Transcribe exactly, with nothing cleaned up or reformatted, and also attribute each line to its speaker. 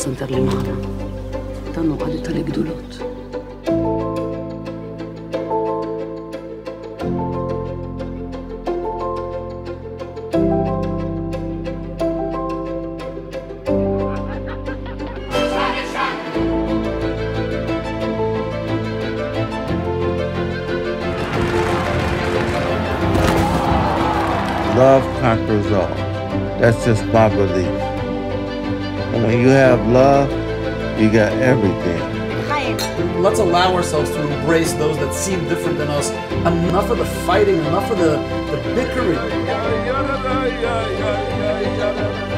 Speaker 1: السنتر اللي معنا ضلوا قعدتها الجدولات.
Speaker 2: Love conquers all. That's just my belief. And when you have love, you got everything.
Speaker 3: Let's allow ourselves to embrace those that seem different than us. Enough of the fighting, enough of the, the bickering.